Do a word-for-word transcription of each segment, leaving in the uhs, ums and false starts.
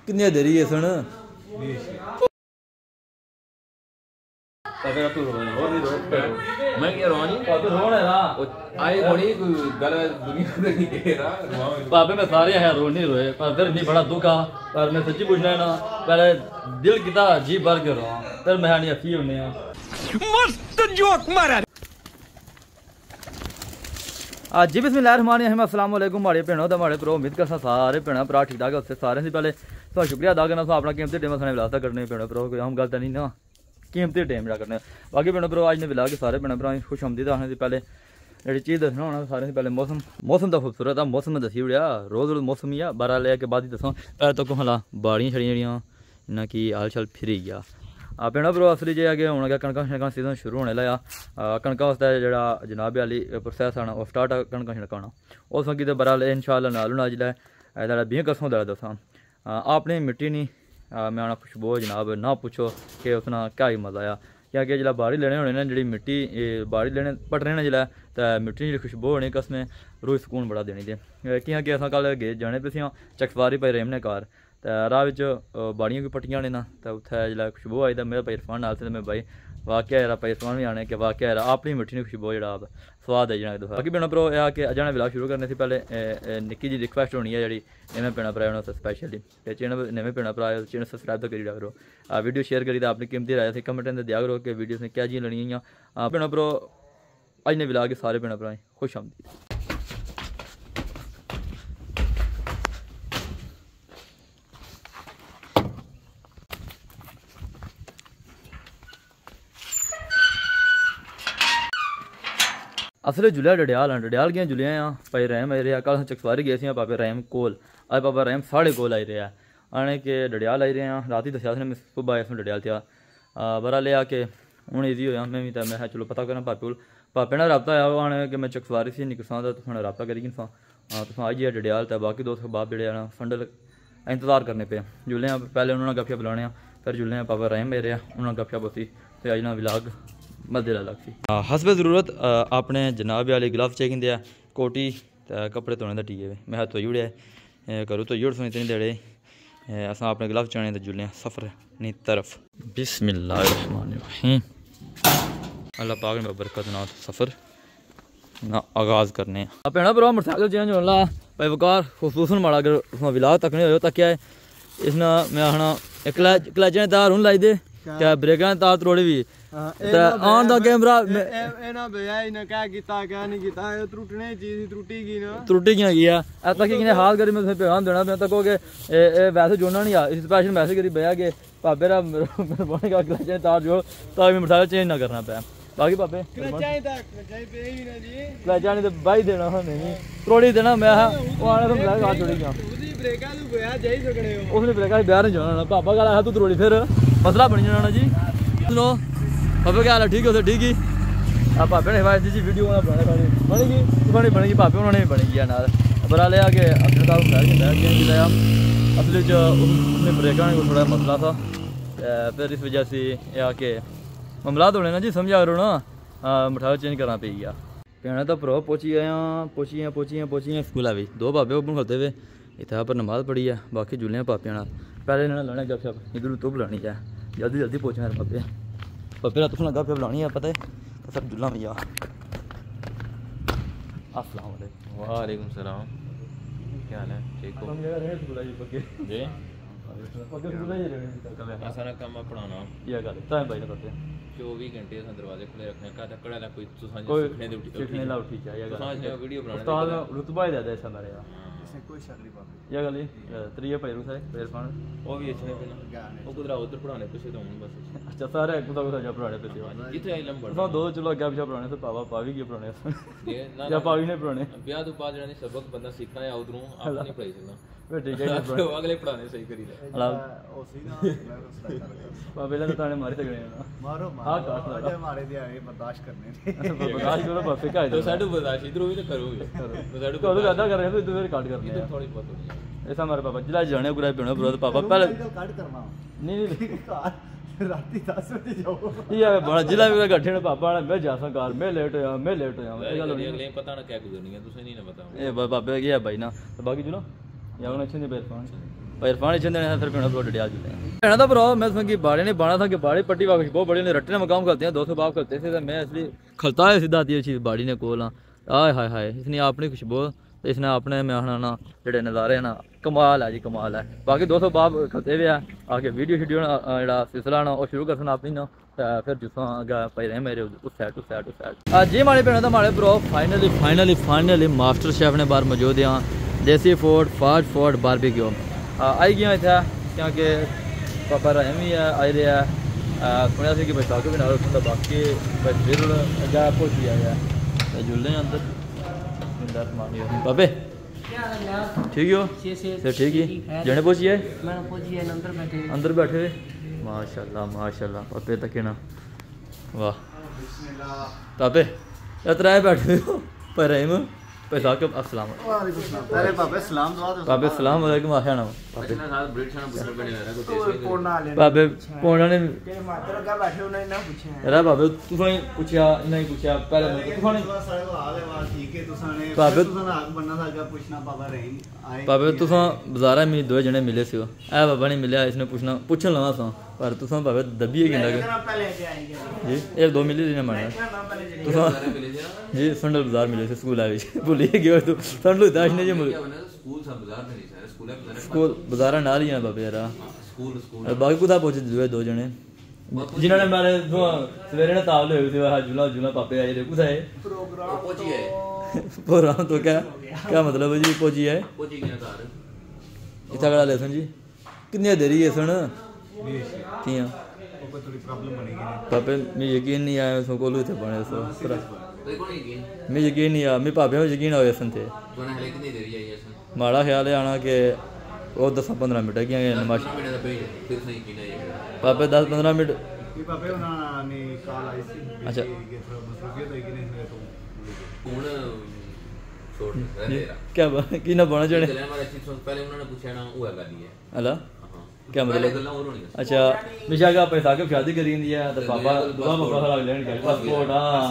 किन्ने देरी है सुन तबे तू रोना और नहीं रो मैं क्या रोनी पापे रोना है ना आई बड़ी गल दुनिया में नहीं कह रहा पापे में सारे हैं रो नहीं रोए पर फिर नहीं बड़ा दुख आ पर मैं सच्ची पूछना है ना पहले दिल किता जी भर के रो फिर मैं नहीं हसी होने आ मस्त जोक मारा आज जी बिस्मिल्लाहिर्रहमानिर्रहीम अस्सलाम वालेकुम माड़े भैनों ते माड़े भ्रो उम्मीद करसा सारे भैन भरा ठीक ठाक उससे सारे से पहले तो शुक्रिया अदा करना अपना कीमती टाइम साने विलासा करने भैनों भ्रो कोई हम गल नहीं ना कीमती टाइम जरा करने बाकी भैनों भ्रो अज ने विला के सारे भैन भरा खुश आमदीद आने से पहले जी चीज़ दसना होना सारे से पहले मौसम मौसम तो खूबसूरत है मौसम में दसी उड़िया रोज़ रोज़ मौसम ही है बारह ले के बाद ही दसा पहले तो हला बाड़ियाँ छड़ियाँ जड़ियाँ इन्ना की हाल चाल फिरी गया भैनों भ्रो असली जे है हूँ अगर कणक शनक सीजन शुरू होने लगा कणक वास्ते जो जनाब वाली प्रोसैस आना वह स्टार्ट कणक शनकाना उस वक्त बरा इंशाअल्लाह नालू ना जिला बीह कसों दड़ा दसा अपनी मिट्टी नहीं मैं आना खुशबू जनाब ना पूछो कि उसना क्या ही मज़ा आया क्योंकि जिला बाड़ी लेने होने ना जी मिट्टी बाड़ी लेने पटने ने जिला तो मिट्टी जी खुशबू होनी कसमें रूह सुकून बड़ा देनी दे क्योंकि अस कल गे जाने पे चकसवारी भाई रेम ने कार तो राह बाड़ियाँ भी पट्टियां ने ना तो उत्थे जो खुशबू आई तो मेरा भाई इरफान नाल से मैं भाई वाकया यार भाई इरफान भी आने कि वाकया यार अपनी मिट्टी खुशबू जो स्वाद है जाना बाकी भैनों भ्रो यह कि अजाना विलाग शुरू करने से पहले निक्की जी रिक्वेस्ट होनी है जी नवे भैन भरा स्पैशली चैनल नवे भैन भरा चैनल सबसक्राइब तो करी करो वीडियो शेयर करी तो अपनी कीमती राय से कमेंट दिया करो कि वीडियो ने क्या जी लनी भैनों भ्रो अज ने विलाग के सारे भैन भरा खुश आमदीद असले जुलिया डडियाल हाँ डडियाल गया जुलिया हाँ भाई रैम आई रहा कल चकसवारी गए थे पापे रैम कोल अज पापा रैम साढ़े कोल आई रहा आने के डडियाल आई रहे हैं रात ही दसिया मैं सुबह आया उसमें डडियाल था बरा लिया के हूँ ईजी होया मैं भी तो मैं चलो पता करना पापे को पापे ने रबता आया आने कि मैं चकसवारी से निकलसा तो तुम रबता करी सा तुम आई जाए डडियाल तो बाकी दोस्त बाप जोड़े ना फंडल इंतजार करने पे जुले पहले उन्होंने गफिया बुलाने फिर जुले पापा रैम आई रहा उन्होंने गफिया बोसी तो अज ना विलाग मदद अलग सी हसबे ज़रूरत अपने जनाब वाले गिलाफ चाहिए दिया कोटी तो कपड़े धोने का टीए मैं हाथ धोई उड़िया करूँ तो यूड़ सुनी इतनी देड़े अस अपने गिलाफ चाने तो जुले सफ़र नी तरफ बिस्मिल्लाहिर्रहमानिर्रहीम अल्लाह पाक ने बरकत ना सफ़र ना आगाज़ करने भैन भरा मोटरसाइकिल चेंज होने ला भाई वकार खसूसन माड़ा अगर उसमें विलाग तक नहीं हो तक क्या है इसना मैं आना क्लच क्लचें तार हूँ लाई दे क्या ब्रेक तार त्रोड़ी भी ऑन द कैमरा एना भैया इने क्या कीता क्या नहीं कीता ये त्रुटने चीज त्रुटि गई ना त्रुटि क्यों गया अब तक किने हाल करी मैं पैगाम देना मैं तक के ए वैसे जोड़ना नहीं आ इस स्पेशल मैसेज करी भैया के पापे रा मेरे बोने का क्लच तार जो ताकि मैं मोटरसाइकिल चेंज ना करना पाया बाकी पापे क्लच चाहिए था क्लच पे ही ना जी क्लच नहीं तो भाई देना नहीं त्रोड़ी देना मैं वो आने तो मेरा हाथ जोड़ी गया उसकी ब्रेका तू भैया जाई सकने हो उसने ब्रेका बाहर नहीं जाना पापा का आया तू त्रोड़ी फिर मसला बन जाना जी सुनो पापे क्या हाल है ठीक है ठीक ही आप पापे ने हिफायत जी वीडियो बनाने वाली बनेगी बनी बनेगी पापे उन्होंने भी बनेगी नाल बरा लिया कि अपने साथ बैठ के बैठ के लाया असली उसने ब्रेका में थोड़ा मसला था फिर इस वजह से यह कि मामला होने ना जी समझा करो ना मिठाई चेंज करना पे गया कहना तो प्रो पहुँची गए पहुँची हैं पहुँची हैं पहुँची हैं स्कूल भी दो पापे ओपन खलते हुए इतना पर नमाज पढ़ी है बाकी जुले पापे पहले इन्होंने लाने गप शप इधर तो बुलानी है जल्दी जल्दी पहुँचे मेरे पापे पापे तुम लगा पे बुलानी है पता है तो सब जुल्ला भैया अस्सलाम वालेकुम वालेकुम सलाम क्या हाल है ठीक हो जी आसाना काम पढ़ाना ये गल टाइम भाई पता है चौबीस घंटे दरवाजे खुले रखने का कड़ा ना कोई सीखने दे सीखने ला उठी क्या ये वीडियो बनाना उस्ताद रुतबा ही देता है ऐसा मेरे कोई शक नहीं बात ये गल त्रिया पैरू से इरफान वो भी अच्छे ने वो कुदरा उधर पढ़ाने पे तो बस अच्छा सारे कुदा कुदा जा पढ़ाने पे इथे इलम बढ़ दो चलो क्या क्या पढ़ाने से पापा पावी के पढ़ाने ये ना या पावी ने पढ़ाने ब्याह तो बाद जने सबक बंदा सीखना है उधरों आप नहीं पढ़ाई सकना वे ठीक है अगले पढ़ाने सही करी ले ओ सी ना पापे ने ताने मारे तगड़े ना मारो हां काट ला मारे दे आए बर्दाश्त करने बर्दाश्त करो पापे का तो साडू बर्दाश्त इधर भी तो करो तो साडू को ज्यादा कर रहे हो इधर काट कर ले थोड़ी बहुत होनी है ऐसा हमारे पापा जिला जाने पूरा पेणो ब्रो पापा पहले काट करवा नहीं नहीं राती दस बजे जाओ ये बड़ा जिला भी गठे ने पापा ने मैं जासा कार मैं लेट होया मैं लेट होया अगले पता ना क्या गुजरनी है तुसे नहीं ना पता ए पापा गया भाई ना तो बाकी जुनो या उन्हें अच्छे नहीं बेर पान भाई इरफान चंद ने फिर भैन भ्रा डडियाल जुले भैन का भरा मैं सुन की बाड़े ने बाना था कि बाड़ी पट्टी वापस बहुत बड़ी ने रट्टे ने मकाम करते हैं दो सौ बाप करते थे मैं इसलिए खलता है सीधा आती चीज़ बाड़ी ने कोल आए हाय हाय इसने अपनी खुशबू तो इसने अपने मैं आना ना जेडे नज़ारे ना कमाल है जी कमाल है बाकी दो सौ बाप खलते हुए आके वीडियो शीडियो जो सिलसिला ना वो शुरू करना अपनी ना फिर जिसों पे रहे मेरे उस साइड उस साइड उस साइड जी हमारे भैन हमारे bro finally finally finally master chef ने बाहर मौजूद हैं देसी फूड फास्ट फूड बारबेक्यू आई गया इतना क्योंकि पापा रहीम ही है आई रहा है सुनिया कि भाई साकू भी ना रखा बाकी भाई फिर अगर पहुँची आया जुलने अंदर पापे ठीक हो सर ठीक ही जने पहुँची है अंदर बैठे माशाल्लाह माशाल्लाह पापे तक ना वाह पापे इतना बैठे हो पर रहीम साकिब अस्सलाम अरे पापे सलाम दुआ पापे सलाम वालेकुम आशा ना पापे साथ ब्रेड खाना पूछना पड़ने वाला कुछ पापे पोना ने तेरे मात्र का बैठे उन्हें ना पूछे अरे पापे तू तो पूछया नहीं पूछया पहले तू ने सारे हाल है बात ठीक है तुसाने पापे तुसाने आग बनना था क्या पूछना पापा रहीम आए पापे तुसा बाजारा में दो जने मिले सी ए बाबा ने मिले इसने पूछना पूछन लगा सा पर तुसा पापे दबिए कि ना पहले के आएंगे जी एक दो मिले ने मारना तुसा जी संडल बाजार मिले थे स्कूल आवे भूल ही गयो तू संडल दाश ने जी स्कूल सब बाजार में नहीं सारे स्कूल है स्कूल बाजारा नाल ही है बाबे यार स्कूल स्कूल बाकी कुदा पहुंचे दुए दो जने जिन्होंने मारे दो सवेरे ने ताव ले हुए थे जुला जुला पापे आए थे कुदा है प्रोग्राम पहुंची है प्रोग्राम तो क्या क्या मतलब है जी पहुंची है पहुंची गया घर इतना बड़ा लेसन जी कितनी देरी है सन किया थोड़ी प्रॉब्लम बनेगी पापे मैं यकीन नहीं आया उसको कोलू थे बने सो देखो नहीं यकीन मैं यकीन नहीं आया मैं पापे में यकीन आया सन थे बना है कितनी देरी आई है सन माड़ा ख्याल है आना के वो दस पंद्रह मिनट है क्या नमाज मिनट का पेज फिर नहीं यकीन है पापे दस पंद्रह मिनट ये पापे उन्होंने कॉल आई थी अच्छा ये थोड़ा मसरूफियत है कि नहीं तो कौन छोड़ तेरा क्या की ना बना जने पहले उन्होंने पूछा ना वो है गाली है अला क्या मतलब अच्छा मिशा का पैसा के शादी करी दी है तो पापा दुआ पापा लग लेन के पासपोर्ट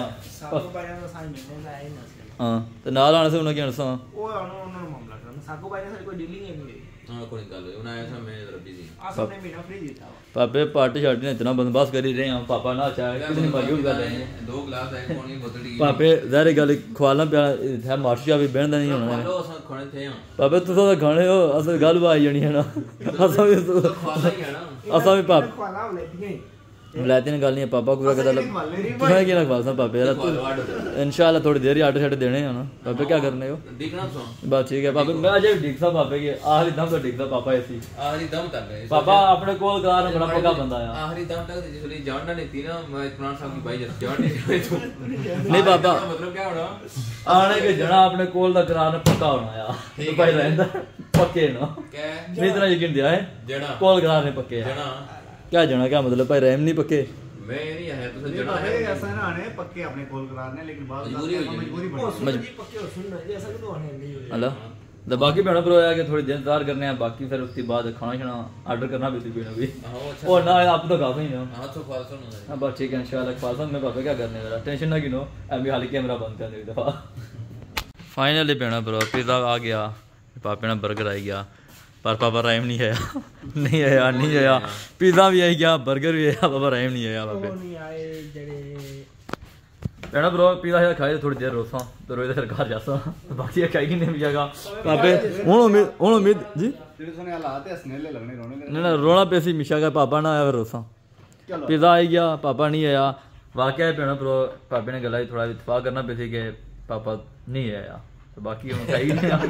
हां हां तो नाल आने से उन्हें क्या नसा वो उन्होंने मामला करना साको भाई ने कोई डीलिंग है नहीं हां कोई निकाल लो उन्हें ऐसा मैं जरा बिजी आ सबने महीना फ्री देता पापे पार्टी शार्टी ने इतना बंदोबस्त करी रहे हैं पापा ना चाहे कितनी मौजूद कर रहे हैं दो गिलास है पानी की बोतल की पापे ज़ाहिर गल खवालना पिया है मास्टर भी बहन नहीं होना है लो अस खाने थे हां पापे तुसा तो खाने हो असल गल आई जानी है ना असा भी खाना ही है ना असा भी पाप खाना लेती लाते ने गल नहीं पापा को कहता तुम्हें क्या लगवा सा पापे यार इंशाल्लाह थोड़ी देर ही आटे शाटे देने हैं ना पापे क्या करने हो देखना सो बस ठीक है पापे मैं अजय ठीक सा पापे के आखिरी दम तो ठीक सा पापा ऐसी आखिरी दम तक है पापा अपने कोल कार बड़ा पक्का बंदा है आखिरी दम तक जिसने जानना नहीं थी ना मैं इमरान साहब की भाई जान नहीं नहीं पापा मतलब क्या होना आने के जना अपने कोल दा करार पक्का होना यार तो भाई रहंदा पक्के ना क्या नहीं इतना यकीन दिया है जना कोल करार ने पक्के है जना क्या जना क्या मतलब भाई रहम नहीं पक्के मैं नहीं है तो ये जना है है ऐसा ना आने पक्के अपने कॉल कराने लेकिन बाद मजबूरी हो मजबूरी मजबूरी पक्के हो सुन ऐसा तो होने नहीं हो हेलो तो बाकी भैन भ्रा है कि थोड़ी देर इंतजार करने हैं बाकी फिर उसके बाद खाना शाना ऑर्डर करना भी थी भी हां अच्छा और ना आप तो काफी नहीं हो हां तो फालतू ना हां बस ठीक है इंशाल्लाह फालतू में पापा क्या करने जरा टेंशन ना गिनो अभी हाल कैमरा बंद कर दे दफा फाइनली भैन भ्रा पिज़्ज़ा आ गया पापे ने बर्गर आ गया पर पापा राइम नहीं आया नहीं आया नहीं आया पिज़्ज़ा भी आ गया बर्गर भी आया पापा राइम नहीं आया पापे नहीं आए जड़े भैन भ्रा पिज़्ज़ा खाए थोड़ी देर रोसा तो रोज सरकार जासा बाकी खाएगी नहीं मिलेगा पापे हूँ उम्मीद हूँ उम्मीद जी तेरे सुने हालात है हंसने ले लगने रोने नहीं ना रोना पेसी मिशा का पापा ना आया फिर रोसा पिज़्ज़ा आ गया पापा नहीं आया वाकई है भैन भ्रा पापे ने गला थोड़ा इतफाक करना पे थी कि पापा नहीं आया तो बाकी हम सही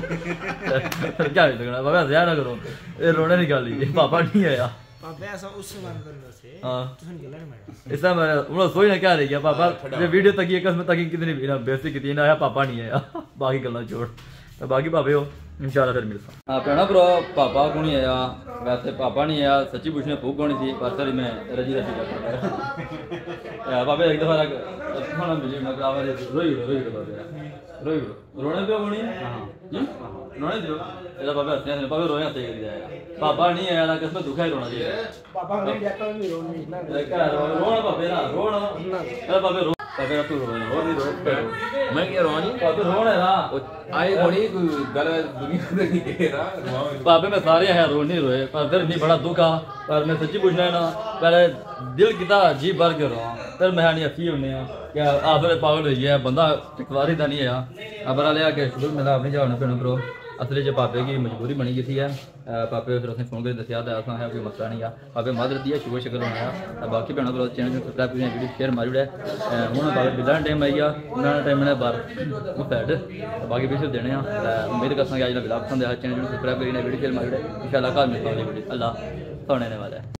नहीं क्या लगना बाबा ज़्यादा ना करो ये रोने निकाली पापा नहीं आया पापा ऐसा उससे मान करने से हां तुझे गला नहीं मारा इसमें मैं उन्होंने सोई ना क्या रह गया पापा ये वीडियो तक ये कसम तक कितनी बेइज्जती की ना आया पापा नहीं आया बाकी गल्ला छोड़ तो बाकी पापे हो इंशाल्लाह फिर मिलता हां भैन भ्रा पापा को नहीं आया वैसे पापा नहीं आया सच्ची पूछने भूख होनी थी पर सर मैं रजी रजी कर पापा एक दफा खाना मिले मैं करावा दे रोई रोई पापा रोई रोने पे होनी हां रोने दो एदा पापा हंसने से पापा रोया सही कर दिया पापा नहीं आया ना कसम दुखा ही रोना चाहिए पापा नहीं जाता नहीं रोने रोना पापे ना रोना पापे रो पापे तू रो और नहीं रो मैं क्या रोनी पापे रोना है ना आई बड़ी गल दुनिया में नहीं कह रहा पापे में सारे हैं रो नहीं रोए पर फिर नहीं बड़ा दुख आ पर मैं सच्ची पूछना है ना पहले दिल किता जी भर के रो फिर मैं नहीं अच्छी होने क्या आदर पागल हो गया बंदा टिकवारी का नहीं है अब लिया के शुरू मिला अपनी जाने पे ब्रो असली जो पापे की मजबूरी बनी गई थी है पापे फिर उसने फोन कर दसिया तो असा है कोई मसला नहीं है पापे मदर दी है शुगर शकर होना है बाकी भैनों को चैनल सब्सक्राइब करिए वीडियो शेयर मारी उड़े हूँ बाबा बिल्ला टाइम आई गया उन्होंने टाइम मैंने बाहर फैट बाकी भी देने उम्मीद करता कि अज का बिला पसंद है चैनल सब्सक्राइब करिए वीडियो शेयर मारी उड़े इंशाल्लाह कल मिलता है वीडियो अल्लाह सोने वाला है।